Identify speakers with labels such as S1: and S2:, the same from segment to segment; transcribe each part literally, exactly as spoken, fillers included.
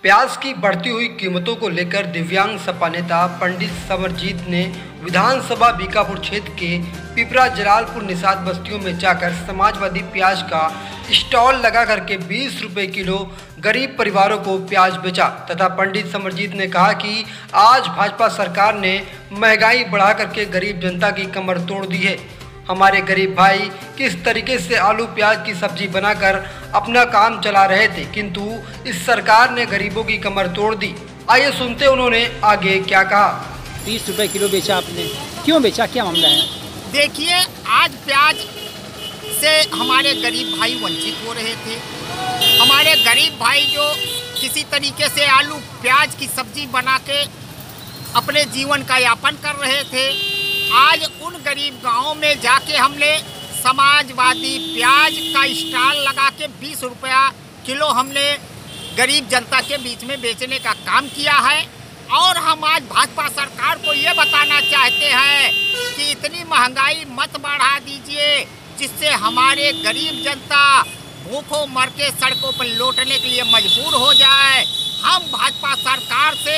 S1: प्याज की बढ़ती हुई कीमतों को लेकर दिव्यांग सपा नेता पंडित समरजीत ने विधानसभा बीकापुर क्षेत्र के पिपरा जलालपुर निषाद बस्तियों में जाकर समाजवादी प्याज का स्टॉल लगा करके बीस रुपए किलो गरीब परिवारों को प्याज बेचा तथा पंडित समरजीत ने कहा कि आज भाजपा सरकार ने महंगाई बढ़ा करके गरीब जनता की कमर तोड़ दी है। हमारे गरीब भाई किस तरीके से आलू प्याज की सब्जी बनाकर अपना काम चला रहे थे, किंतु इस सरकार ने गरीबों की कमर तोड़ दी। आइए सुनते उन्होंने आगे क्या कहा।
S2: बीस रुपए किलो बेचा आपने, क्यों बेचा, क्या मामला है?
S3: देखिए, आज प्याज से हमारे गरीब भाई वंचित हो रहे थे। हमारे गरीब भाई जो किसी तरीके से आलू प्याज की सब्जी बना के अपने जीवन का यापन कर रहे थे, आज उन गरीब गांवों में जाके हमने समाजवादी प्याज का स्टॉल लगा के बीस रुपया किलो हमने गरीब जनता के बीच में बेचने का काम किया है। और हम आज भाजपा सरकार को ये बताना चाहते हैं कि इतनी महंगाई मत बढ़ा दीजिए जिससे हमारे गरीब जनता भूखों मर के सड़कों पर लौटने के लिए मजबूर हो जाए। हम भाजपा सरकार से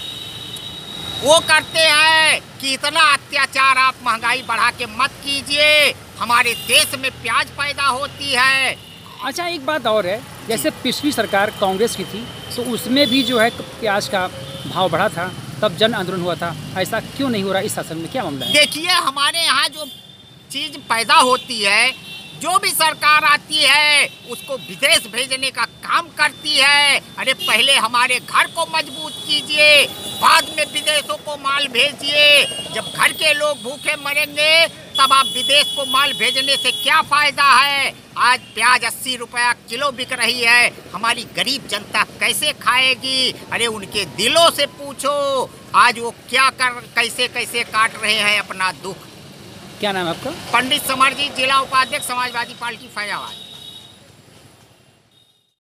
S3: वो करते हैं कि इतना अत्याचार आप महंगाई बढ़ा के मत कीजिए, हमारे देश में प्याज पैदा होती है।
S2: अच्छा, एक बात और है, जैसे पिछली सरकार कांग्रेस की थी तो उसमें भी जो है प्याज का भाव बढ़ा था, तब जन आंदोलन हुआ था, ऐसा क्यों नहीं हो रहा इस शासन में, क्या मामला है?
S3: देखिए, हमारे यहाँ जो चीज़ पैदा होती है, जो भी सरकार आती है उसको विदेश भेजने का काम करती है। अरे पहले हमारे घर को मजबूत कीजिए, बाद में विदेशों को माल भेजिए। जब घर के लोग भूखे मरेंगे तब आप विदेश को माल भेजने से क्या फायदा है? आज प्याज अस्सी रुपया किलो बिक रही है, हमारी गरीब जनता कैसे खाएगी? अरे उनके दिलों से पूछो, आज वो क्या कर कैसे कैसे काट रहे हैं अपना दुख।
S2: क्या नाम है आपका?
S3: पंडित समरजीत, जिला उपाध्यक्ष समाजवादी पार्टी फैजाबाद।